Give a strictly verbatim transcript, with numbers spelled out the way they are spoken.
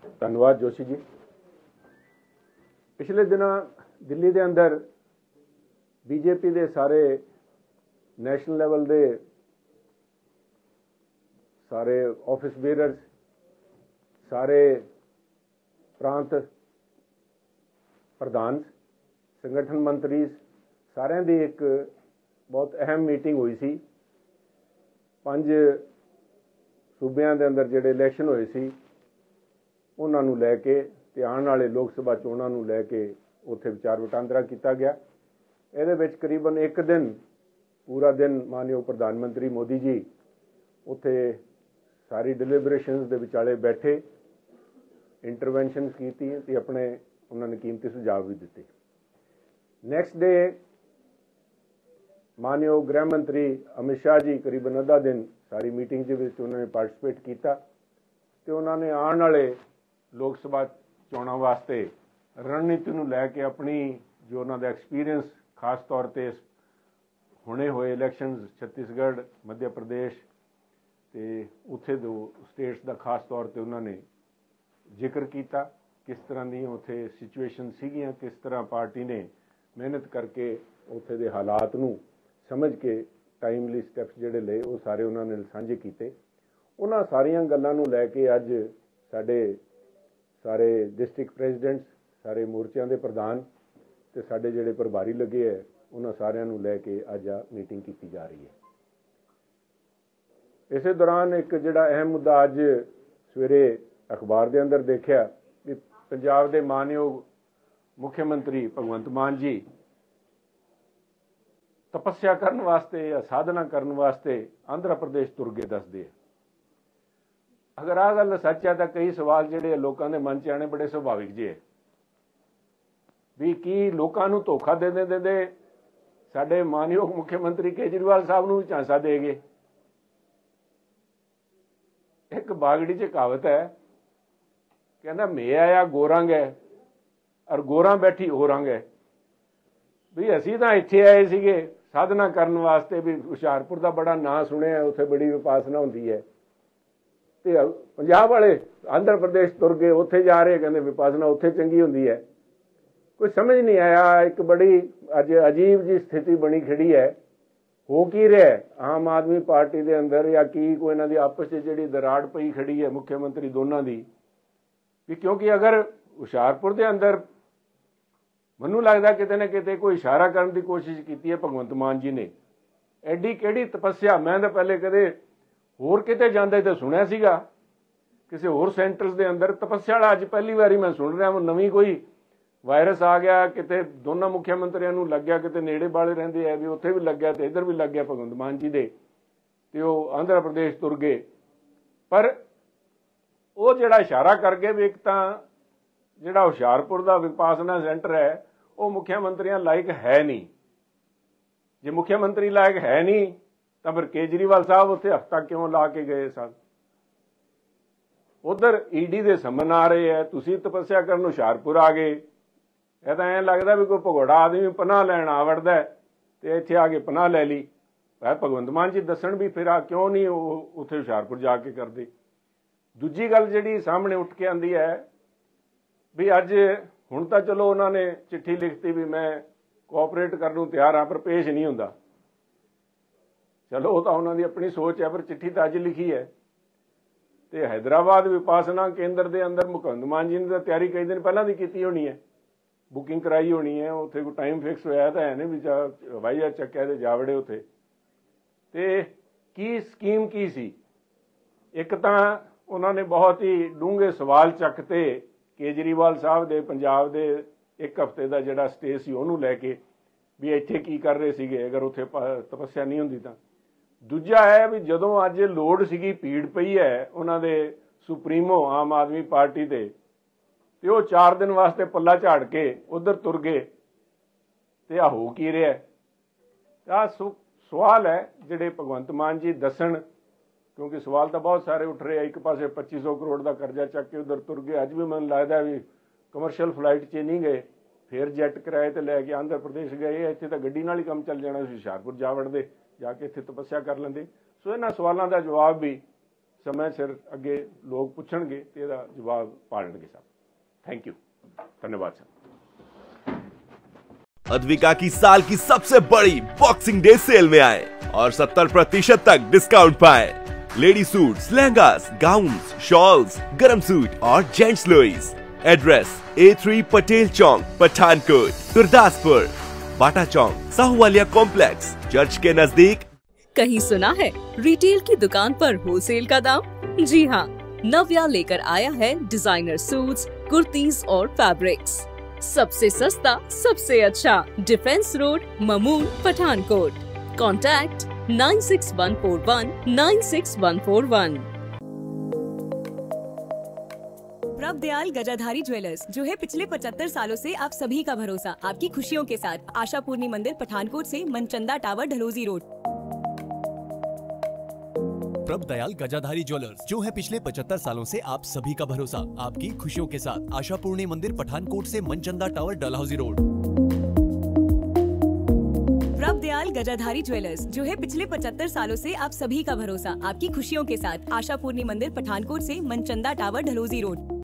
धन्यवाद जोशी जी। पिछले दिनों दिल्ली के अंदर बीजेपी के सारे नैशनल लेवल के सारे ऑफिस बेयरर्स, सारे प्रांत प्रधान, संगठन मंत्री, सारिਆਂ ਦੀ एक बहुत अहम मीटिंग हुई सी। पंज सूबਿਆਂ ਦੇ अंदर ਜਿਹੜੇ इलैक्शन ਹੋਏ ਸੀ ਉਹਨਾਂ ਨੂੰ ਲੈ ਕੇ ਤੇ ਆਉਣ ਵਾਲੇ ਲੋਕ ਸਭਾ ਚੋਣਾਂ ਨੂੰ ਲੈ ਕੇ ਉੱਥੇ ਵਿਚਾਰ ਵਟਾਂਦਰਾ ਕੀਤਾ ਗਿਆ। ਇਹਦੇ ਵਿੱਚ ਕਰੀਬਨ ਇੱਕ ਦਿਨ ਪੂਰਾ ਦਿਨ ਮਾਨਯੋਗ ਪ੍ਰਧਾਨ ਮੰਤਰੀ ਮੋਦੀ ਜੀ ਉੱਥੇ ਸਾਰੀ ਡਿਲੀਬਰੇਸ਼ਨਸ ਦੇ ਵਿਚਾਲੇ ਬੈਠੇ, ਇੰਟਰਵੈਂਸ਼ਨਸ ਕੀਤੀ ਤੇ ਆਪਣੇ ਉਹਨਾਂ ਨੇ ਕੀਮਤੀ ਸੁਝਾਅ ਵੀ ਦਿੱਤੇ। ਨੈਕਸਟ ਡੇ मानयोग गृह मंत्री अमित शाह जी करीबन अद्धा दिन सारी मीटिंग के विच उन्होंने पार्टिसिपेट किया तो उन्होंने आने वाले लोक सभा चोणों वास्ते रणनीति को लैके अपनी जो उन्होंने एक्सपीरियंस खास तौर पर हुणे हुए इलैक्शन छत्तीसगढ़, मध्य प्रदेश ते उत्थे दो स्टेट्स का खास तौर पर उन्होंने जिक्र किया, किस तरह की उत्थे सिचुएशन सीगियां, किस तरह पार्टी ने मेहनत करके उत्थे दे हालात नूं समझ के टाइमली स्टैप्स जिहड़े लए वो सारे उन्होंने साझे किए। उन्हां सारियां गल्लां नूं लैके अज साडे सारे डिस्ट्रिक्ट प्रेजिडेंट्स, सारे मोर्चों के प्रधान ते साडे जिहड़े प्रभारी लगे है उन्हां सारियां नूं लैके अज आ मीटिंग की जा रही है। इस दौरान एक जिहड़ा अहम मुद्दा अज सवेरे अखबार के अंदर देखा कि पंजाब के मानयोग मुख्यमंत्री भगवंत मान जी तपस्या करने वास्ते या साधना करने वास्ते आंध्र प्रदेश तुर गए दसदे। अगर आ गल सच है तो कई सवाल जिहड़े लोगों के मन च आने बड़े सुभाविक जे भी की लोगों को धोखा दे दे दे साडे मानयोग मुख्यमंत्री केजरीवाल साहब नूं भी झांसा दे गए। एक बागड़ी च कहावत है, कहना मैं आया गोरंग है और गोरा बैठी हो रंग है भी असी तो इत्थे आए सीगे साधना करने वास्ते भी हुशियारपुर का बड़ा नां सुनिया, उत्थे बड़ी विपासना होंदी है ते पंजाब वाले आंध्र प्रदेश तुर गए, उत्थे जा रहे कहते विपासना उत्थे चंगी होंदी है। कोई समझ नहीं आया, एक बड़ी अज अजीब जी स्थिति बनी खड़ी है। हो की रहा आम आदमी पार्टी के अंदर या की कोई इन्हां दी आपस च जिहड़ी दराड़ पई खड़ी है मुख्यमंत्री दोनों की भी, क्योंकि अगर हुशियारपुर के अंदर मैनू लगता किते न किते कोई इशारा करने की कोशिश की है भगवंत मान जी ने। एडी केड़ी तपस्या, मैं तो पहले कदे होर किते जांदे तो सुनिया सीगा किसी होर सेंटर्स के अंदर तपस्या वाला, अज पहली बारी मैं सुन रहा हूँ नवीं कोई वायरस आ गया, किते दोनों मुख्यमंत्रियों नूं लग गया, किते नेड़े वाले रहिंदे है भी उत्थे भी लग गया तो इधर भी लग गया भगवंत मान जी दे ते ओह आंध्र प्रदेश तुर गए। पर वो जिहड़ा इशारा कर गए भी एक तां जिहड़ा हुशियारपुर का विपासना सेंटर है वो मुख्यमंत्रियों लायक है नहीं। जे मुख्यमंत्री लायक है नहीं तो फिर केजरीवाल साहब उत्थे हफ्ता क्यों ला के गए सन? उधर ईडी के समन आ रहे हैं, तुसी तपस्या करन हुशियारपुर आ गए। यह तो ऐं लगता भी कोई भगौड़ा आदमी पनाह लैन आ वड़दा है तो इत्थे आके पनाह लै ली। वह भगवंत मान जी दसन भी फिर आ क्यों नहीं उत्थे हुशियारपुर जाके करते। दूजी गल जिहड़ी सामने उठ के आंदी है भी अज हुण तां चलो उन्होंने चिट्ठी लिखती भी मैं कोऑपरेट करने नूं तैयार हाँ पर पेश नहीं हुंदा। चलो वो तो उन्होंने अपनी सोच है, पर चिट्ठी तो अज लिखी है। तो हैदराबाद विपासना केंद्र के अंदर भगवंत मान जी ने तो तैयारी कई दिन पहला की की होनी है, बुकिंग कराई होनी है, उत्थे कोई टाइम फिक्स होया तो है नहीं भी हवाई जहाज चक्या तो जा वड़े उत्थे। ते की स्कीम की सी? एक तां उन्होंने बहुत ही डूंघे सवाल चकते केजरीवाल साहब दे पंजाब दे एक हफ्ते का जिहड़ा स्टे सी उहनूं लैके भी इत्थे की कर रहे सीगे अगर उत्थे तपस्या नहीं हुंदी तां। दूजा है भी जदों अज लोड़ सीगी, भीड़ पई है उन्हां दे सुप्रीमो आम आदमी पार्टी दे ते वो चार दिन वास्ते पल्ला झाड़ के उधर तुर गए ते आ हो की रहा है? सवाल है जिहड़े भगवंत मान जी दसन, क्योंकि सवाल तो बहुत सारे उठ रहे हैं। एक पासे पच्ची सौ करोड़ का कर्जा चक के उधर तुर गए, अज भी मैं लगता भी कमर्शियल फ्लाइट च नहीं गए, फिर जैट किराए ते लैके आंध्र प्रदेश गए, इत्थे तो गड्डी नाल ही काम चल जाना, हुशियारपुर जा वड़दे, जाके इत्थे तपस्या कर लेंदे। सो इन्हां सवालों का जवाब भी समय सिर अगे लोग पुछणगे ते इहदा जवाब पालणगे सब। थैंक यू, धन्यवाद सर। अद्विका की साल की सबसे बड़ी बॉक्सिंग डे सेल में आए और सत्तर प्रतिशत तक डिस्काउंट पाए। Lady suits, lehengas, gowns, shawls, गरम सूट और जेंट्स लोईस। Address A three Patel Chowk, Pathankot, Gurdaspur, Bata Chowk, Sahuwalia complex, church के नजदीक। कहीं सुना है रिटेल की दुकान पर होलसेल का दाम? जी हाँ, नव्या लेकर आया है डिजाइनर सूट्स, कुर्तीज और फैब्रिक्स। सबसे सस्ता, सबसे अच्छा, defence road, Mamun, Pathankot. Contact nine six one four one nine six one four one. Prabhdayal Gajadhari jewellers, जो है पिछले पचहत्तर सालों से आप सभी का भरोसा, आपकी खुशियों के साथ। आशापूर्णी मंदिर, पठानकोट से Manchanda tower, Dalhousie road. Prabhdayal Gajadhari jewellers, जो है पिछले पचहत्तर सालों से आप सभी का भरोसा, आपकी खुशियों के साथ। आशापूर्णी मंदिर, पठानकोट से Manchanda tower, Dalhousie road. Prabhdayal Gajadhari jewellers, जो है पिछले पचहत्तर सालों से आप सभी का भरोसा, आपकी खुशियों के साथ। आशापूर्णी मंदिर, पठानकोट से मनचंदा टावर, ढलोजी रोड।